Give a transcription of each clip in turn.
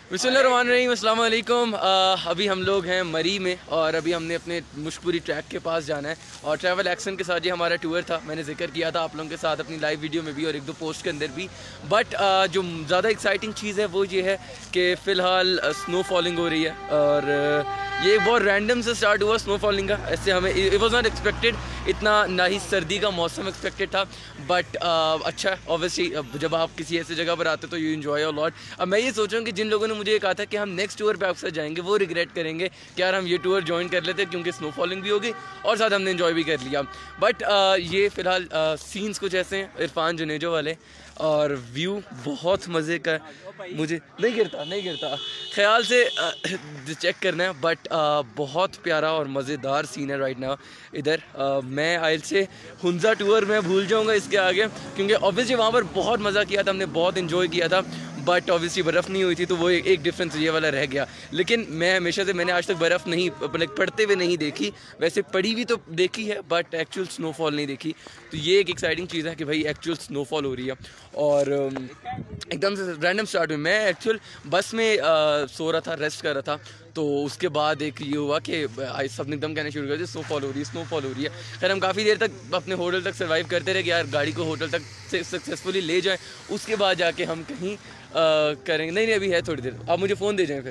बिस्मिल्लाहिर्रहमानिर्रहीम, अस्सलाम वालेकुम। अभी हम लोग हैं मरी में और अभी हमने अपने मुशपुरी ट्रैक के पास जाना है और ट्रैवल एक्शन के साथ ये हमारा टूर था। मैंने जिक्र किया था आप लोगों के साथ अपनी लाइव वीडियो में भी और एक दो पोस्ट के अंदर भी। बट जो ज़्यादा एक्साइटिंग चीज़ है वो ये है कि फ़िलहाल स्नो फॉलिंग हो रही है और ये बहुत रैंडम से स्टार्ट हुआ स्नो फॉलिंग का। ऐसे हमें इट वॉज नॉट एक्सपेक्टेड, इतना ना ही सर्दी का मौसम एक्सपेक्टेड था। बट अच्छा है ऑब्वियसली जब आप किसी ऐसी जगह पर आते हो तो यू इन्जॉय अ लॉट। अब मैं ये सोच रहा हूँ कि जिन लोगों ने मुझे ये कहा था कि हम नेक्स्ट टूर पे आपके साथ जाएंगे वो रिग्रेट करेंगे कि यार हम ये टूर ज्वाइन कर लेते क्योंकि स्नो फॉलिंग भी होगी और साथ हमने इन्जॉय भी कर लिया। बट ये फ़िलहाल सीन्स कुछ ऐसे हैं इरफान जुनेजो वाले और व्यू बहुत मज़े का है। मुझे नहीं गिरता ख्याल से चेक करना है। बट बहुत प्यारा और मज़ेदार सीन है राइट नाउ इधर। मैं आइल से हुंजा टूर में भूल जाऊंगा इसके आगे क्योंकि ऑब्वियसली वहाँ पर बहुत मज़ा किया था, हमने बहुत इन्जॉय किया था। बट ऑब्वियसली बर्फ़ नहीं हुई थी तो वो एक डिफरेंस ये वाला रह गया। लेकिन मैं हमेशा से मैंने आज तक बर्फ़ नहीं पड़ते हुए नहीं देखी, वैसे पड़ी हुई तो देखी है बट एक्चुअल स्नोफॉल नहीं देखी। तो ये एक एक्साइटिंग चीज़ है कि भाई एक्चुअल स्नोफॉल हो रही है। और एकदम से रैंडम स्टार्ट हुई। मैं एक्चुअल बस में सो रहा था, रेस्ट कर रहा था, तो उसके बाद एक ये हुआ कि सबने एकदम कहने शुरू कर दिया स्नोफॉल हो रही है। खैर हम काफ़ी देर तक अपने होटल तक सर्वाइव करते रहे कि यार गाड़ी को होटल तक सक्सेसफुली ले जाएं, उसके बाद जाके हम कहीं करेंगे। नहीं अभी है थोड़ी देर, आप मुझे फ़ोन दे जाएं फिर।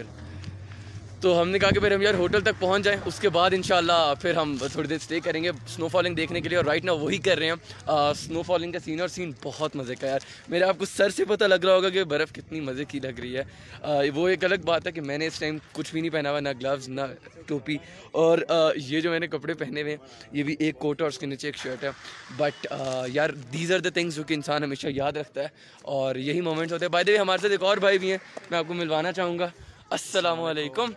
तो हमने कहा कि फिर हम यार होटल तक पहुंच जाएं, उसके बाद इंशाल्लाह फिर हम थोड़ी देर स्टे करेंगे स्नोफॉलिंग देखने के लिए। और राइट ना वही कर रहे हैं स्नोफॉलिंग का सीन, और सीन बहुत मज़े का यार। मेरे आपको सर से पता लग रहा होगा कि बर्फ़ कितनी मज़े की लग रही है। वो एक अलग बात है कि मैंने इस टाइम कुछ भी नहीं पहना हुआ, ना ग्लव्स ना टोपी। और ये जो मैंने कपड़े पहने हुए हैं ये भी एक कोट और उसके नीचे एक शर्ट है। बट यार दीज आर द थिंग्स जो कि इंसान हमेशा याद रखता है और यही मोमेंट्स होते हैं। बाय द वे हमारे साथ एक और भाई भी हैं, मैं आपको मिलवाना चाहूँगा। अस्सलाम वालेकुम।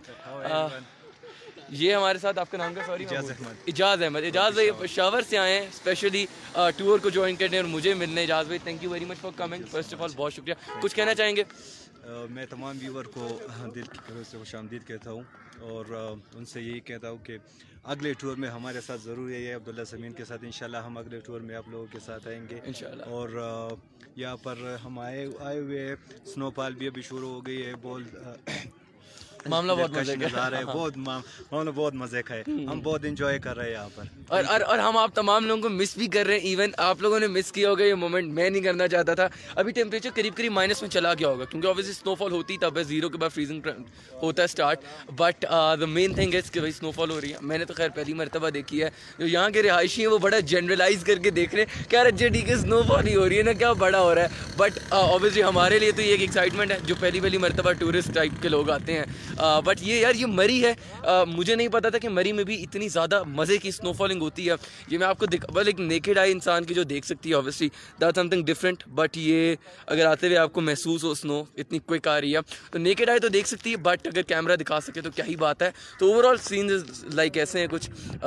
ये हमारे साथ, आपका नाम क्या? सॉरी, इजाज़ अहमद। इजाज़ भाई शावर से आए हैं स्पेशली टूर को ज्वाइन करने और मुझे मिलने। इजाज़ भाई thank you very much for coming. First of all बहुत शुक्रिया। कुछ कहना चाहेंगे? मैं तमाम व्यूवर को दिल की तरफ से खुशामदीद कहता हूँ और उनसे यही कहता हूँ कि अगले टूर में हमारे साथ ज़रूर है अब्दुल्ला समीन के साथ। इंशाल्लाह हम अगले टूर में आप लोगों के साथ आएंगे इंशाल्लाह। और यहाँ पर हम आए हुए स्नोफॉल भी अभी शुरू हो गई है। बहुत मामला बहुत मजे का है, बहुत मामला बहुत मजे का है। हम बहुत एंजॉय कर रहे हैं यहाँ पर और हम आप तमाम लोगों को मिस भी कर रहे हैं। इवन आप लोगों ने मिस किया होगा ये मोमेंट, मैं नहीं करना चाहता था। अभी टेम्परेचर करीब करीब माइनस में चला गया होगा क्योंकि ऑब्वियसली स्नोफॉल होती तब है, जीरो के बाद फ्रीजिंग होता है start. But the main thing is कि भाई स्नोफॉल हो रही है। मैंने तो खैर पहली मरतबा देखी है। जो यहाँ के रिहायशी हैं वो बड़ा जनरलाइज करके देख रहे हैं क्या रज्जे डी के स्नोफॉल ही हो रही है ना, क्या बड़ा हो रहा है। बट ऑब्वियसली हमारे लिए तो ये एक एक्साइटमेंट है जो पहली मरतबा टूरिस्ट टाइप के लोग आते हैं। बट ये यार ये मरी है। मुझे नहीं पता था कि मरी में भी इतनी ज़्यादा मज़े की स्नोफॉलिंग होती है। ये मैं आपको बस एक नेकेड आई इंसान की जो देख सकती है obviously that's something different. But ये अगर आते हुए आपको महसूस हो स्नो इतनी क्विक आ रही है तो नेकेड आई तो देख सकती है, बट अगर कैमरा दिखा सके तो क्या ही बात है। तो ओवरऑल सीन लाइक ऐसे हैं कुछ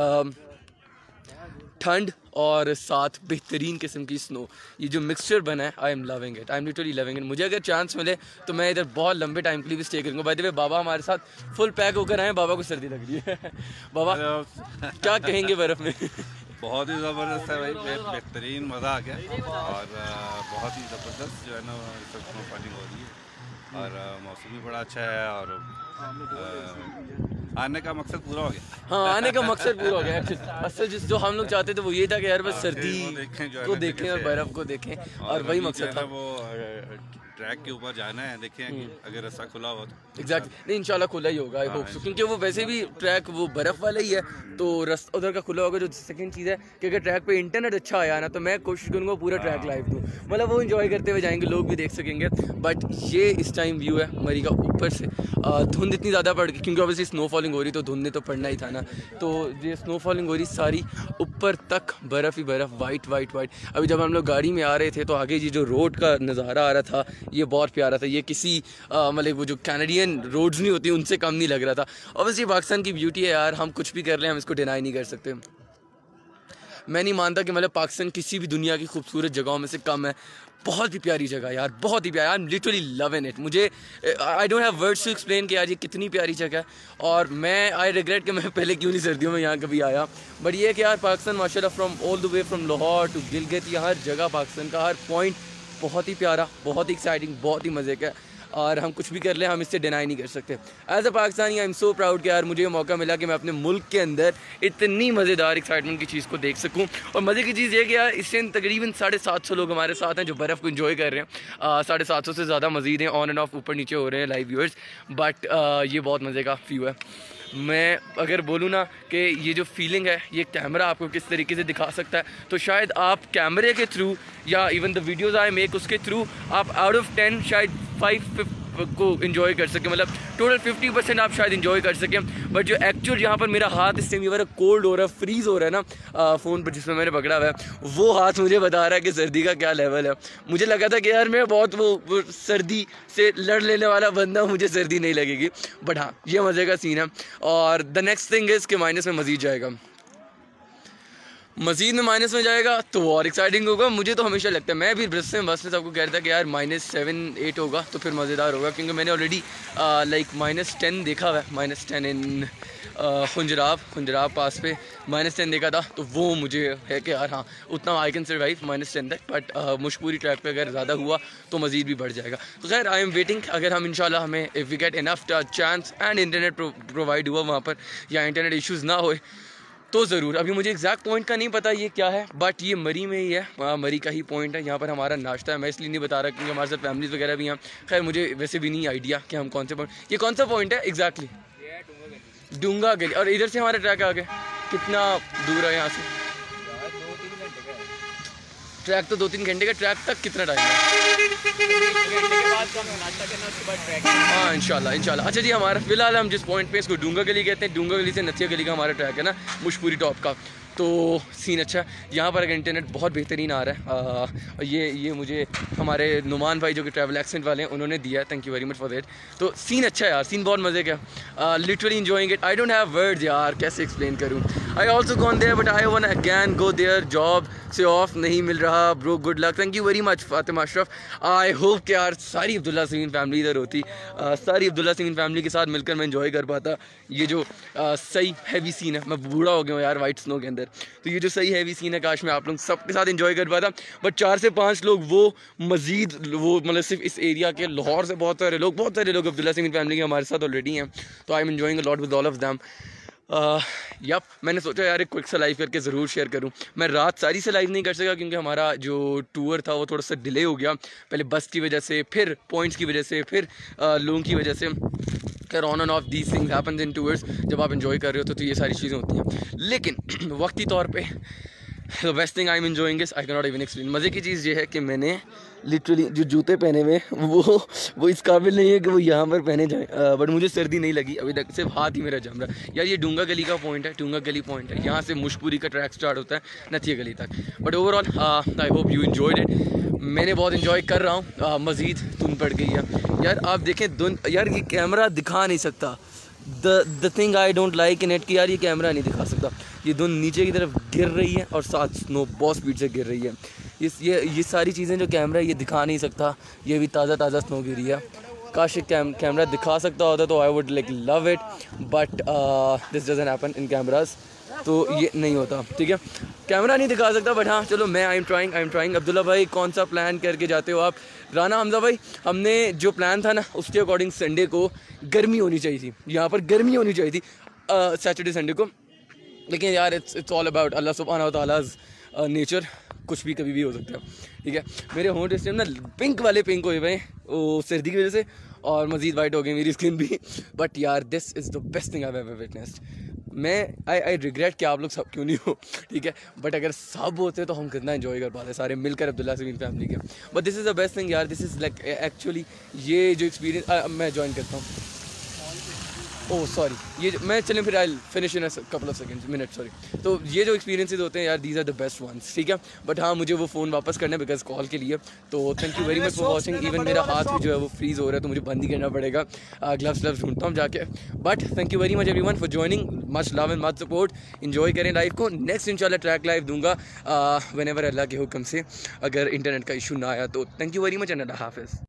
ठंड और साथ बेहतरीन किस्म की स्नो। ये जो मिक्सचर बना है I am loving it, I am literally loving it. मुझे अगर चांस मिले तो मैं इधर बहुत लंबे टाइम के लिए भी स्टे करूँगा। बाय द वे बाबा हमारे साथ फुल पैक होकर आए हैं, बाबा को सर्दी लग रही है। बाबा क्या कहेंगे बर्फ़ में? बहुत ही ज़बरदस्त है भाई, बेहतरीन मज़ा आ गया और बहुत ही ज़बरदस्त जो है ना स्नोफॉलिंग हो रही है और मौसम भी बड़ा अच्छा है और आने का मकसद पूरा हो गया। हाँ आने का मकसद पूरा हो गया। असल जो हम लोग चाहते थे वो ये था कि यार बस सर्दी को देखें और बर्फ़ को देखें और वही मकसद था। वो ट्रैक के ऊपर जाना है, देखें अगर रास्ता खुला हो तो एग्जैक्टली नहीं इंशाल्लाह खुला ही होगा आई होप सो, क्योंकि वो वैसे भी ट्रैक वो बर्फ़ वाला ही है तो रास्ता उधर का खुला होगा। जो सेकंड चीज़ है कि अगर ट्रैक पे इंटरनेट अच्छा आया ना तो मैं कोशिश करूँगा पूरा ट्रैक लाइव दूँ, मतलब वो इंजॉय करते हुए जाएंगे, लोग भी देख सकेंगे। बट ये इस टाइम व्यू है मरी का ऊपर से। धुंध इतनी ज़्यादा पड़ गई क्योंकि ऑब्वियसली स्नोफॉलिंग हो रही तो धुंध ने तो पड़ना ही था ना। तो ये स्नोफॉलिंग हो रही सारी ऊपर तक बर्फ़ ही बर्फ़, वाइट। अभी जब हम लोग गाड़ी में आ रहे थे तो आगे जी जो रोड का नज़ारा आ रहा था ये बहुत प्यारा था। ये किसी मतलब वो जो कैनेडियन रोड्स नहीं होती उनसे कम नहीं लग रहा था। ऑब्वियसली पाकिस्तान की ब्यूटी है यार, हम कुछ भी कर लें हम इसको डिनाई नहीं कर सकते। मैं नहीं मानता कि मतलब पाकिस्तान किसी भी दुनिया की खूबसूरत जगहों में से कम है। बहुत ही प्यारी जगह यार, बहुत ही प्यारी। I am literally loving it. मुझे I don't have words to explain कि यार ये कितनी प्यारी जगह है। और मैं आई रिग्रेट कि मैं पहले क्यों नहीं सर्दियों में यहाँ कभी आया। बट ये है कि यार पाकिस्तान माशाल्लाह from all the way from Lahore to Gilgit, ये हर जगह पाकिस्तान का हर पॉइंट बहुत ही प्यारा, बहुत ही एक्साइटिंग, बहुत ही मज़े का है। और हम कुछ भी कर लें, हम इससे डिनाई नहीं कर सकते। As a Pakistani I am so proud कि यार मुझे ये मौका मिला कि मैं अपने मुल्क के अंदर इतनी मज़ेदार एक्साइटमेंट की चीज़ को देख सकूँ। और मज़े की चीज़ ये कि यार इससे तकरीबन 750 लोग हमारे साथ हैं जो बर्फ़ को इन्जॉय कर रहे हैं। 750 से ज़्यादा मज़ीद हैं, ऑन एंड ऑफ ऊपर नीचे हो रहे हैं लाइव व्यूअर्स, बट ये बहुत मज़े का व्यू है। मैं अगर बोलूँ ना कि ये जो फीलिंग है ये कैमरा आपको किस तरीके से दिखा सकता है, तो शायद आप कैमरे के थ्रू या even the videos I make उसके थ्रू आप आउट ऑफ 10 शायद 5 को इन्जॉय कर सकें, मतलब टोटल 50% आप शायद इन्जॉय कर सकें। बट जो एक्चुअल यहाँ पर मेरा हाथ इस टाइम ये कोल्ड हो रहा है, फ्रीज़ हो रहा है ना फ़ोन पर जिसमें मैंने पकड़ा हुआ है, वो हाथ मुझे बता रहा है कि सर्दी का क्या लेवल है। मुझे लगा था कि यार मैं बहुत वो सर्दी से लड़ लेने वाला बंदा, मुझे सर्दी नहीं लगेगी, बट हाँ ये मज़े का सीन है। और द नेक्स्ट थिंग इज़ कि माइनस में मज़ीद जाएगा, मज़ीद में माइनस में जाएगा तो और एक्साइटिंग होगा। मुझे तो हमेशा लगता है, मैं भी बस में सबको कहता कि यार -7-8 होगा तो फिर मज़ेदार होगा, क्योंकि मैंने ऑलरेडी लाइक -10 देखा हुआ है, -10 इन खुंजराब पास पे -10 देखा था, तो वो मुझे है कि यार हाँ उतना आई कैन सर्वाइव -10 तक। बट मुशपूरी ट्रैक पे अगर ज़्यादा हुआ तो मज़ीद भी बढ़ जाएगा। तो खैर आई एम वेटिंग, अगर हम इंशाल्लाह हमें if we get enough chance and internet provide हुआ वहाँ पर या इंटरनेट इशूज़ ना होए तो ज़रूर। अभी मुझे एग्जैक्ट पॉइंट का नहीं पता ये क्या है, बट ये मरी में ही है, मरी का ही पॉइंट है। यहाँ पर हमारा नाश्ता है, मैं इसलिए नहीं बता रहा क्योंकि हमारे साथ फैमिलीज़ वगैरह भी हैं। खैर मुझे वैसे भी नहीं आइडिया कि हम कौन से पॉइंट, ये कौन सा पॉइंट है एग्जैक्टली? डूंगा गली। और इधर से हमारा ट्रैक आ गया, कितना दूर है यहाँ से? ट्रैक तो 2-3 घंटे का, ट्रैक तक कितना टाइम है? हाँ इंशाल्लाह। अच्छा जी, हमारा फिलहाल हम जिस पॉइंट पे इसको डूंगा गली कहते हैं, डूंगा गली से नथिया गली का हमारा ट्रैक है ना, मुशपूरी टॉप का। तो सीन अच्छा है यहाँ पर, अगर इंटरनेट बहुत बेहतरीन आ रहा है। ये मुझे हमारे नुमान भाई जो कि ट्रैवल एक्सेंट वाले हैं उन्होंने दिया है, thank you very much for that. तो सीन अच्छा है यार, सीन बहुत मज़े का, literally enjoying it. I don't have words यार, कैसे एक्सप्लेन करूँ। I also gone there but I want again go there, job से ऑफ नहीं मिल रहा bro, good luck, thank you very much Fatima Ashraf. I hope कि यार सारी अब्दुल्ला समीन फैमिली इधर होती, सारी अब्दुल्ला समीन फैमिली के साथ मिलकर मैं इन्जॉय कर पाता ये जो सही हैवी सीन है। मैं बूढ़ा हो गया हूँ यार वाइट स्नो के अंदर, तो ये जो सही हैवी सीन है काश मैं आप लोग सबके साथ एंजॉय कर पाता। बट 4 से 5 लोग वो मज़ीद वो मतलब सिर्फ इस एरिया के, लाहौर से बहुत सारे लोग अब्दुल्ला समीन फैमिली के हमारे साथ ऑलरेडी हैं, तो I am enjoying a lot with all of them. Yup, मैंने सोचा यार एक क्विक सा लाइव करके ज़रूर शेयर करूं। मैं रात सारी से लाइव नहीं कर सका क्योंकि हमारा जो टूर था वो थोड़ा सा डिले हो गया, पहले बस की वजह से, फिर पॉइंट्स की वजह से, फिर लोगों की वजह से। खैर on and off these things happens in tours, जब आप एंजॉय कर रहे हो तो ये सारी चीज़ें होती हैं। लेकिन वक्ती तौर पे the best thing I am enjoying is I can not even explain. मज़े की चीज़ ये है कि मैंने लिटरली जो जूते पहने हुए वो इस काबिल नहीं है कि वो यहाँ पर पहने जाए, बट मुझे सर्दी नहीं लगी अभी तक, सिर्फ हाथ ही मेरा जम रहा है। यार ये डूंगा गली का पॉइंट है, डूंगा गली पॉइंट है, यहाँ से मुशपूरी का ट्रैक स्टार्ट होता है नथिया गली तक। But overall I hope you enjoyed it. मैंने बहुत इन्जॉय कर रहा हूँ। मज़ीद धुंध पड़ गई है यार, आप देखें धुंध, यार ये कैमरा दिखा नहीं सकता। The thing I don't like in it कि यार ये कैमरा नहीं दिखा सकता। ये धुंध नीचे की तरफ गिर रही है और साथ स्नो बहुत स्पीड से गिर रही है। ये सारी चीज़ें जो कैमरा ये दिखा नहीं सकता। ये भी ताज़ा स्नो गिरी है। काश कैमरा दिखा सकता होता तो I would like love it, but this doesn't happen in cameras, तो ये नहीं होता। ठीक है, कैमरा नहीं दिखा सकता, बट हाँ चलो मैं आई एम ट्राइंग। अब्दुल्ला भाई कौन सा प्लान करके जाते हो आप? राना हमजा भाई, हमने जो प्लान था ना उसके अकॉर्डिंग संडे को गर्मी होनी चाहिए थी, यहाँ पर गर्मी होनी चाहिए थी सैटरडे संडे को, लेकिन यार इट्स ऑल अबाउट अल्लाह सुब्हानहू व तआलाज़ नेचर, कुछ भी कभी भी हो सकता है। ठीक है, मेरे होंठ इस टाइम ना पिंक वाले पिंक हुए हुए वो सर्दी की वजह से, और मज़ीद वाइट हो गई मेरी स्किन भी। बट यार this is the best thing I have ever witnessed. मैं आई रिग्रेट कि आप लोग सब क्यों नहीं हो, ठीक है, बट अगर सब होते तो हम कितना एंजॉय कर पाते सारे मिलकर अब्दुल्ला समीन फैमिली के। But this is the best thing यार, दिस इज़ लाइक एक्चुअली ये जो एक्सपीरियंस मैं ज्वाइन करता हूँ। ओह सॉरी, ये मैं चलें फिर I finish in couple of seconds minute sorry. तो ये जो एक्सपीरियंसेस होते हैं यार, these are the best ones. ठीक है, बट हाँ मुझे वो फ़ोन वापस करना है बिकॉज कॉल के लिए। तो thank you very much for watching. Even मेरा हाथ भी जो है वो फ्रीज़ हो रहा है तो मुझे बंद ही करना पड़ेगा, ग्लव्स ढूंढता हूँ जाके। But thank you very much everyone for joining, much love and much support. Enjoy करें लाइफ को। नेक्स्ट इंशाल्लाह ट्रैक लाइव दूंगा व्हेनेवर अल्लाह के हुक्म से, अगर इंटरनेट का इशू ना आया तो। Thank you very much and अल्लाह हाफिज़।